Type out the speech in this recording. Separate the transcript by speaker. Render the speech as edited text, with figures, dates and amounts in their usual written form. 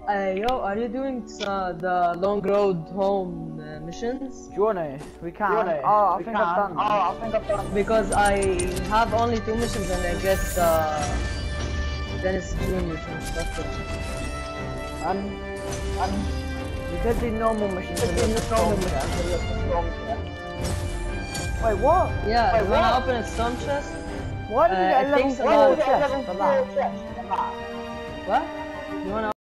Speaker 1: Yo, are you doing the long road home missions?
Speaker 2: Do you wanna? We can. I think I've done them.
Speaker 1: Because I have only 2 missions and I get Dennis Jr. constructed.
Speaker 2: You did the normal missions and the storm chest. Wait, what?
Speaker 1: Yeah, you wanna open a storm chest?
Speaker 2: Why did you get a level 4 chest for that?
Speaker 1: What? You wanna